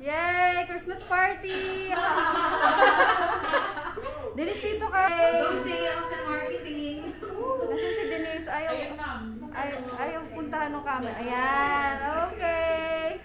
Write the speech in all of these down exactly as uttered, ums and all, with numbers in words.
Yay! Christmas party! Denise, dito ka! Go sales and marketing! Nasaan si Denise? Ayaw, ay, ayaw puntahan ng camera. Ayan! Okay!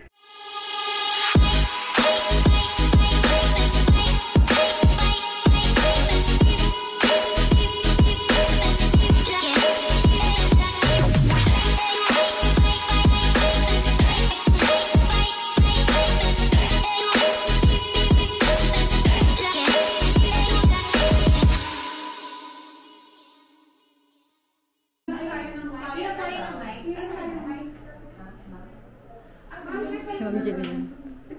Si Ma'am Angelie.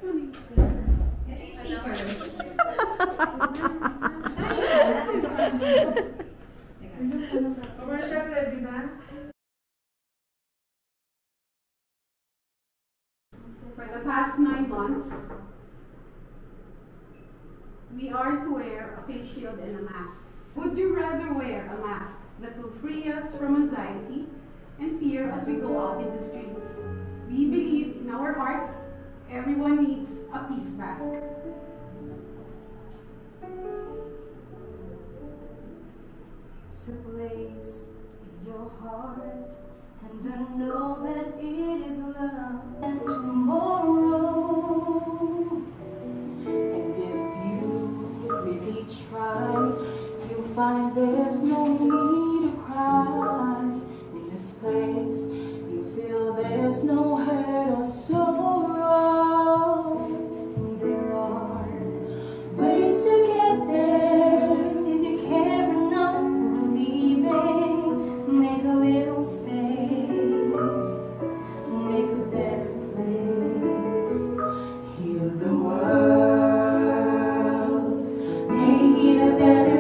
Commercial ready na? For the past nine months, we are to wear a face shield and a mask. Would you rather wear a mask that will free us from anxiety and fear as we go out in the streets? We believe in our hearts, everyone needs a peace mask. It's a place in your heart, and I know that it is love. And tomorrow, and if you really try, you'll find there's no need to cry. In this place, you feel there's no hurt or sorrow. There are ways to get there if you care enough for leaving. Make a little space, make a better place. Heal the world, make it a better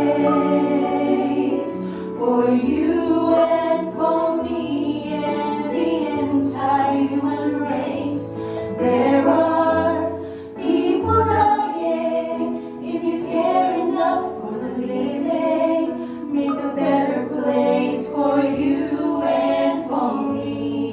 place for you and for me and the entire human race. There are people dying. If you care enough for the living, make a better place for you and for me.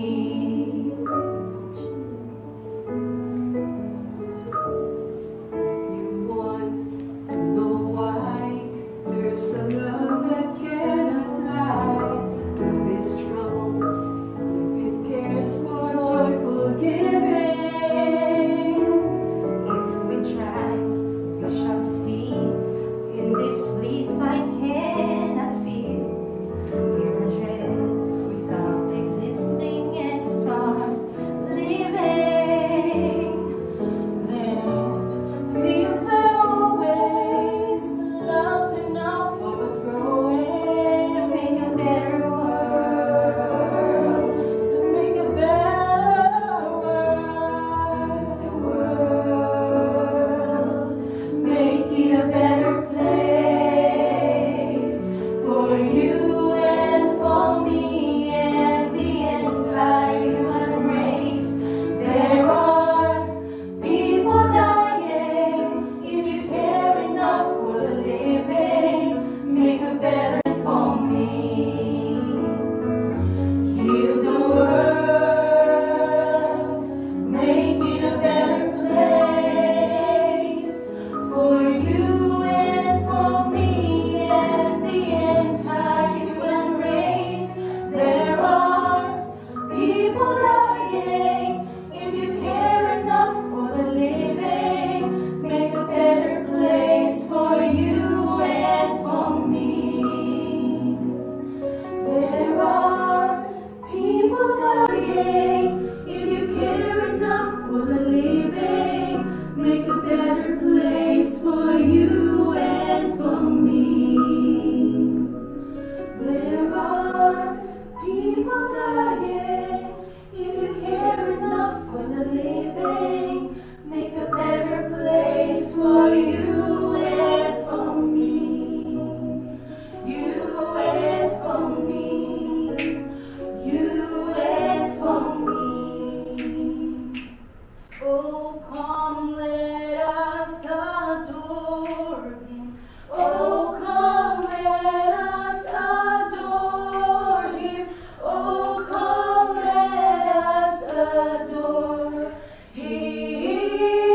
If you want to know why, there's a love that cannot lie. Love is strong, it cares for joyful giving. If we try, we shall see. In this bliss I cannot feel. Fear and dread, we stop existing and start living. Then it feels that always love's enough for us growing. To make a better world, to make a better world, the world, make it a better place for you and for me and the entire human race. There are people dying. If you care enough for the living, make a better for me. Heal the world, make it a better place for you and for me and the entire human race. There are people dying. If you care enough for the living, make a better place for you and for me. There are people dying. If you care enough for the living, make a better place for you and for me. There are people dying. If you care enough for the living, make a better place for you and for me. You and for me. You and for me. Oh, come, let us adore Him. Oh, come, let us adore Him. Oh, come, let us adore Him.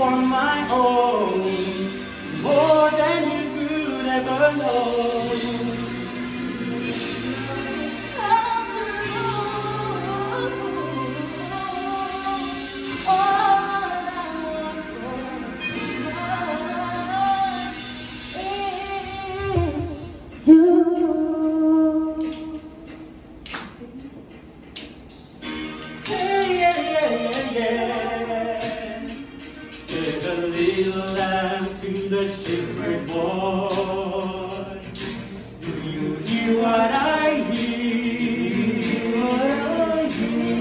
for my own, more than you could ever know. The shipwrecked boy, do you hear what I hear? What I hear?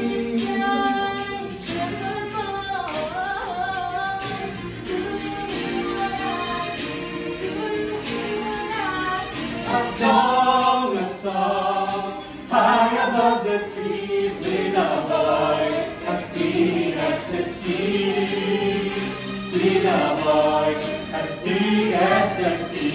A song, a song, high above the trees, with a voice as big as the sea, with a voice as big as the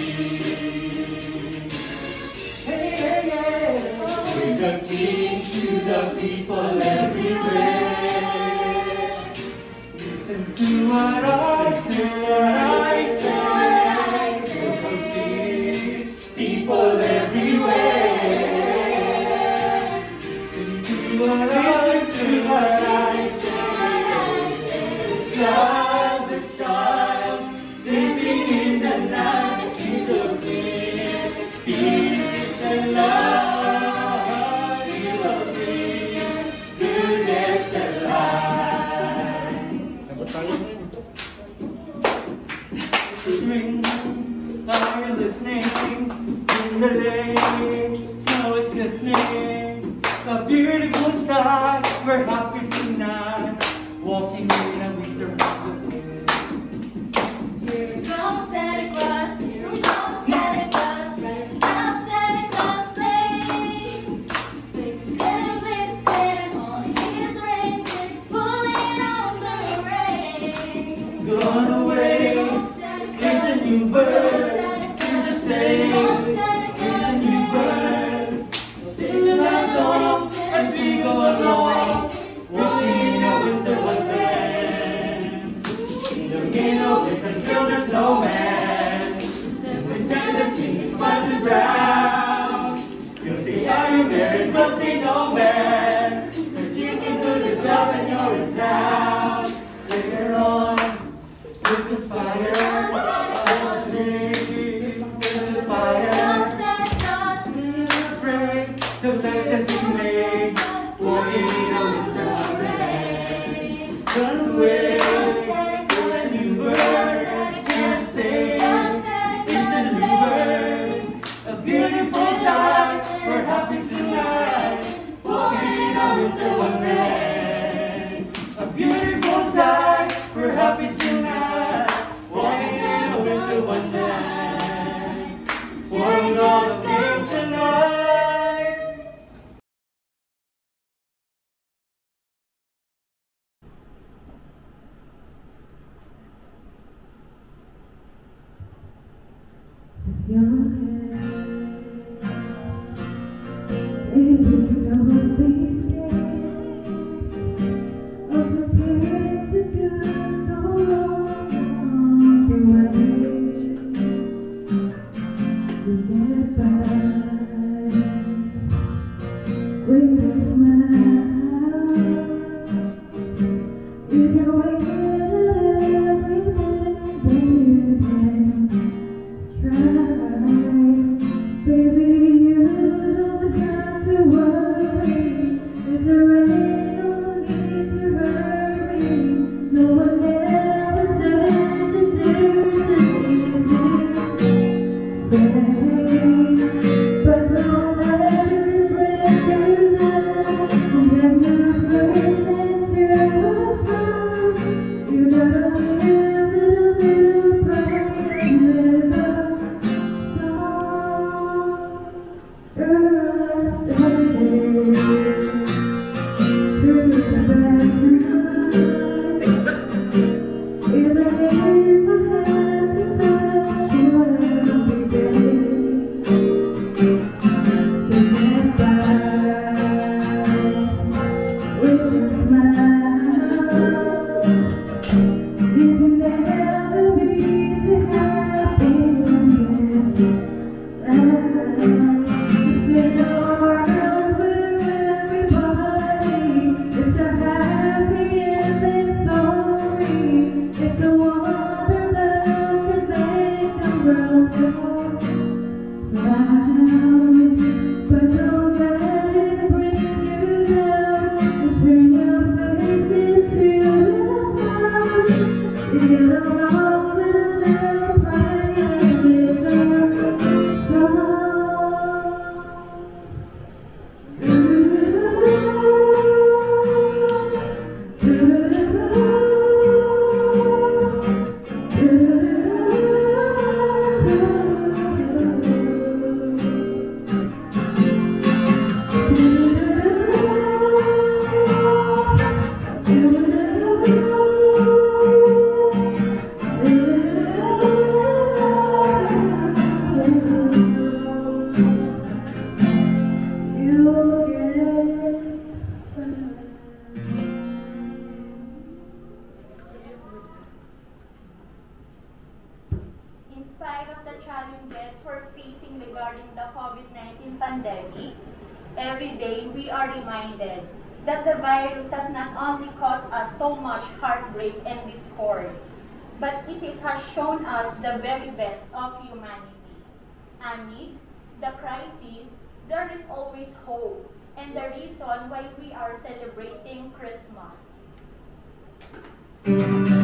sea. Hey, hey, hey. We're the king to the people everywhere. Listen to what I say, what I say. We're the king, people everywhere. Listen to what I say, what I say. The child, the child, sleeping in the night, in the wind, peace and love, you will bring goodness and light. Ring, are you listening? In the lake, snow is glistening. A beautiful sight, we're happy tonight, walking in a winter wonderland. Here comes Santa Claus, here comes Santa Claus, right down Santa Claus Lane. Big Santa, big Santa, all his reindeers pulling on the rein. Gone away is a new bird, here to stay is a new bird. Singing our song as we go along, walking in a winter wonderland. In the middle we can build a snowman, and pretend the king is white and brown. You'll see how you married, but see no man, but you can do the job when you're in town. Later on, with the fire, with the fire, the life that we made, walking in a winter wonderland. Run away, to a new bird, can't stay, it's a new bird. A beautiful sight, we're happy tonight, walking in a winter wonderland. A beautiful sight, we're happy tonight, walking in a winter wonderland. Pouring all the things tonight. Your head, baby, don't be scared of the tears that could go wrong along the way. You get by with a smile. You can wait everything, baby, you can try. Baby, you don't have to worry. There's a rain, no need to hurry. No one ever said that there's an easy way. But don't let it break you down. And then you burst into a fire. You gotta live it a little bright and live up. You every day we are reminded that the virus has not only caused us so much heartbreak and discord, but it is, has shown us the very best of humanity. Amidst the crisis, there is always hope, and the reason why we are celebrating Christmas.